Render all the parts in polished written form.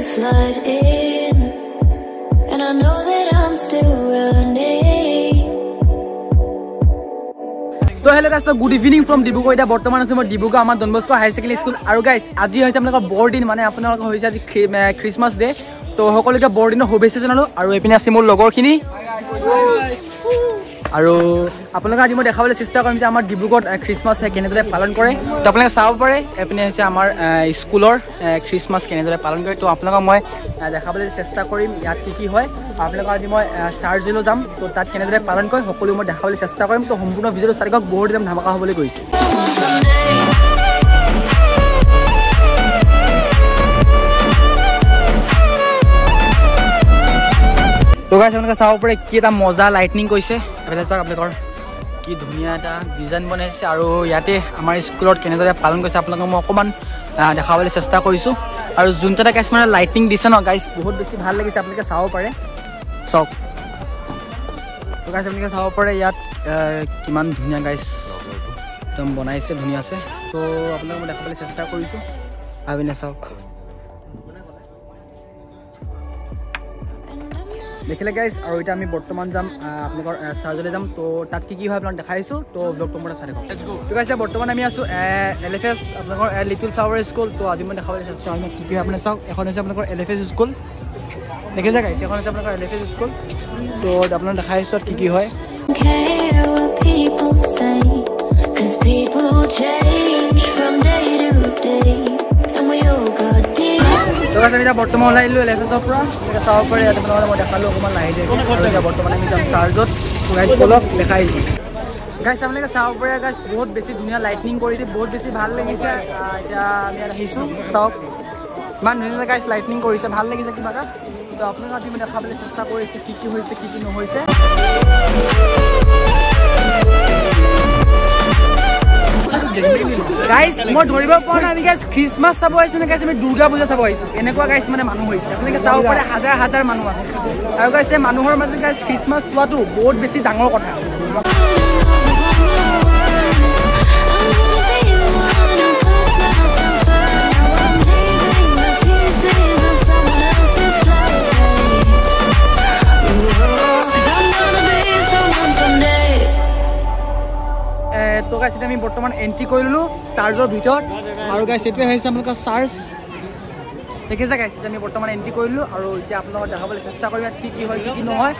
flood in, and I know that I'm still running. So hello guys, so good evening from Dibugo. Ita bortoman asu moi Dibugo amar Don Bosco High Secondary School. Aru guys, aji hoise apnalok boarding mane apnalok hoise aji Christmas day. To hokoloke boarding hobese janalu aru epine ase mor logor khini. আৰু আপোনালোকে আজি মই দেখাবলৈ চেষ্টা কৰিম যে আমাৰ ডিব্ৰুগড়ত খ্ৰীষ্টমাছ কেনেদৰে পালন কৰে তো আপোনালোকে চাব পাৰে এপিনে হৈছে আমাৰ স্কুলৰ খ্ৰীষ্টমাছ কেনেদৰে পালন কৰে তো আপোনালোকক মই দেখাবলৈ চেষ্টা কৰিম ইয়াত কি হয় আপোনালোকক আজি মই চাৰ্জলৈ যাম তো তাত কেনেদৰে পালন কৰে সকলো মই দেখাবলৈ চেষ্টা কৰিম তো সম্পূৰ্ণ ভিডিঅ'টো চাই থাকক বহুত একদম ধামাকা হ'বলৈ গৈছে তো গাইছ আপোনালোকে চাব পাৰে কি এটা মজা লাইটনিং কৰিছে এফালে চাওক আপোনালোকৰ কি ধুনীয়া এটা ডিজাইন বনাইছে আৰু ইয়াতে আমাৰ স্কুলত কেনেদৰে পালন কৰিছে আপোনালোকক মই অকণমান দেখাবলৈ চেষ্টা কৰিছোঁ আৰু যোনটা এটা গাইছ মানে লাইটনিং দিছে ন গাইছ বহুত বেছি ভাল লাগিছে আপোনালোকে চাব পাৰে চাওক তো গাইছ আপোনালোকে চাব পাৰে ইয়াত কিমান ধুনীয়া গাইছ একদম বনাইছে ধুনীয়া আছে তো আপোনালোকক মই দেখাবলৈ চেষ্টা কৰিছোঁ আবিনে চাওক দেখিলে গাইজ আৰু এটা আমি বৰ্তমান যাম আপোনালোকৰ চাৰ্জলৈ যাম তো তাত কি হয় আপোনাক দেখাইছোঁ তো ব্লগটো মই চাই থাকক তো গাইজ বৰ্তমান আমি আছোঁ LFS আপোনালোকৰ লিটল ফ্লাৱাৰ স্কুল তো আজি মই দেখাবলৈ চেষ্টা কৰিম কি হয় আপুনি চাওক এখন হৈছে আপোনালোকৰ LFS স্কুল দেখিছে গাইজ এখন হৈছে আপোনালোকৰ LFS স্কুল তো আপোনাক দেখাইছোঁ কি হয় তো গাইজ আমি বৰ্তমান ওলাই আহিলোঁ LFSৰ পৰা চাব পাৰে ইয়াত আপোনালোকে মই দেখালোঁ অকণমান লাহে দিয়ে বৰ্তমান আমি যাম চাৰ্জত গাইজ বলক দেখাই দিছোঁ গাইজ আপোনালোকে চাব পাৰে গাইজ বহুত বেছি ধুনীয়া লাইটনিং কৰি দি বহুত বেছি ভাল লাগিছে এতিয়া আমি ইয়াত আহিছোঁ চাওক ইমান ধুনীয়া গাইজ লাইটনিং কৰিছে ভাল লাগিছে কিবা এটা তো আপোনালোকে আজি মই দেখাবলৈ চেষ্টা কৰিছোঁ কি হৈছে কি নহৈছে গাইজ মই ধৰিব পৰা নাই আমি গাইজ খ্ৰীষ্টমাছ চাব আহিছোঁ নে গাইজ আমি দুৰ্গা পূজা চাব আহিছোঁ এনেকুৱা গাইজ মানে মানুহ হৈছে আপোনালোকে চাব পাৰে হাজাৰ হাজাৰ মানুহ আছে আৰু গাইজ এই মানুহৰ মাজত গাইজ খ্ৰীষ্টমাছ চোৱাটো বহুত বেছি ডাঙৰ কথা তো গাইছ আমি বৰ্তমান এন্ট্ৰি কৰিলোঁ চাৰ্জৰ ভিতৰত আৰু গাইছ এইটোৱে হৈছে আপোনালোকৰ চাৰ্জ দেখিছে গাইছ আমি বৰ্তমান এন্ট্ৰি কৰিলোঁ আৰু এতিয়া আপোনালোকক দেখাবলৈ চেষ্টা কৰিম ইয়াত কি হয় কি নহয়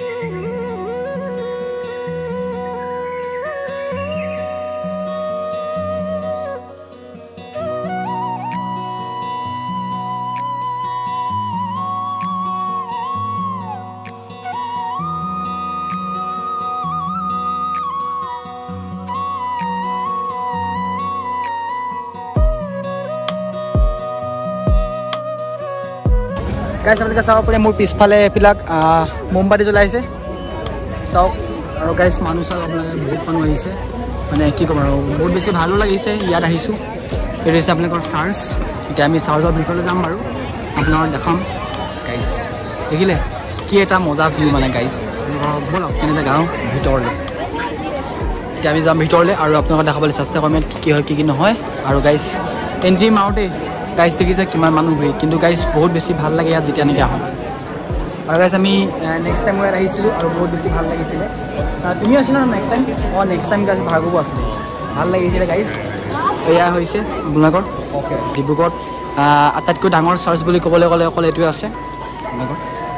গাইছ আপোনালোকে চাব পাৰে মোৰ পিছফালে এইবিলাক মোমবাতি জ্বলাইছে চাওক আৰু গাইছ মানুহ চাওক আপোনালোকে বহুত মানুহ আহিছে মানে কি ক'ম আৰু বহুত বেছি ভালো লাগিছে ইয়াত আহিছোঁ এইটো হৈছে আপোনালোকৰ চাৰ্জ এতিয়া আমি চাৰ্জৰ ভিতৰলৈ যাম বাৰু আপোনালোকক দেখাম গাইছ দেখিলে কি এটা মজা ভিউ মানে গাইছ ব'লক কেনেকৈ গাওঁ ভিতৰলৈ এতিয়া আমি যাম ভিতৰলৈ আৰু আপোনালোকক দেখাবলৈ চেষ্টা কৰিম কি হয় কি নহয় আৰু গাইছ এণ্ট্ৰি মাৰোঁতেই গাইজ দেখিছে কিমান মানুহ ভিৰ কিন্তু গাইজ বহুত বেছি ভাল লাগে ইয়াত যেতিয়া নেকি আহোঁ আৰু গাইজ আমি নেক্সট টাইম ইয়াত আহিছিলোঁ আৰু বহুত বেছি ভাল লাগিছিলে তুমি আছিলা ন next time next time guys ভাৰ্গৱো আছিলে ভাল লাগিছিলে গাইজ এয়া হৈছে আপোনালোকৰ ডিব্ৰুগড়ত আটাইতকৈ ডাঙৰ চাৰ্চ বুলি ক'বলৈ গ'লে অকল এইটোৱে আছে আপোনালোকৰ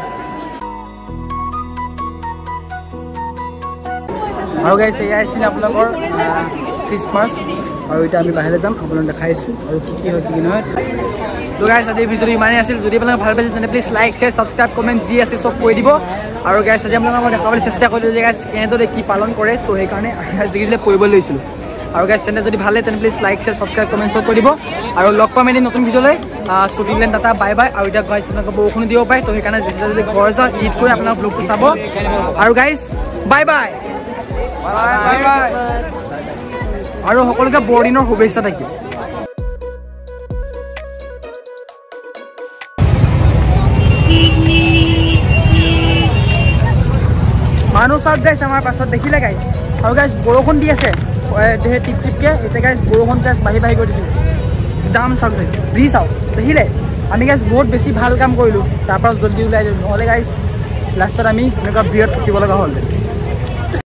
আৰু গাইজ এয়া আছিলে আপোনালোকৰ খ্ৰীষ্টমাছ আৰু এতিয়া আমি বাহিৰলৈ যাম আপোনালোক দেখাইছোঁ আৰু কি হয় কি নহয় তো গাইছ আজি ভিডিঅ'টো ইমানেই আছিল যদি আপোনালোকে ভাল পাইছে তেন্তে please like share subscribe comment যি আছে চব কৰি দিব আৰু গাইছ আজি আপোনালোকক মই দেখাবলৈ চেষ্টা কৰিলোঁ যে গাইছ কেনেদৰে কি পালন কৰে তো সেইকাৰণে যিকেইটা কৰিবলৈ লৈছিলোঁ আৰু গাইছ তেন্তে যদি ভাল লাগে তেন্তে please like share subscribe comment চব কৰি দিব আৰু লগ পাম এদিন নতুন ভিডিঅ'লৈ শ্বুটিংলেণ্ড টাটা বাই বাই আৰু এতিয়া গাইছ আপোনালোকে বৰষুণো দিব পাৰে তো সেইকাৰণে যেতিয়া যদি ঘৰ যাওঁ ঈদ কৰি আপোনালোক ব্লগটো চাব আৰু গাইছ বাই বাই বাই বাই আৰু সকলোকে বৰদিনৰ শুভেচ্ছা থাকিল মানুহ চাওক গাইছ আমাৰ পাছত দেখিলে গাইছ আৰু গাইছ বৰষুণ দি আছে টিপ টিপকৈ এতিয়া গাইছ বৰষুণ গাইছ বাঢ়ি গৈ দিছোঁ যাম চাওক গাইছ ব্ৰিজ চাওক দেখিলে আমি গাইজ বহুত বেছি ভাল কাম কৰিলোঁ, তাৰপৰা জল্দি ওলাই দিলোঁ, নহ'লে গাইজ লাষ্টত আমি এনেকুৱা ভিৰত ফচিব লগা হ'ল।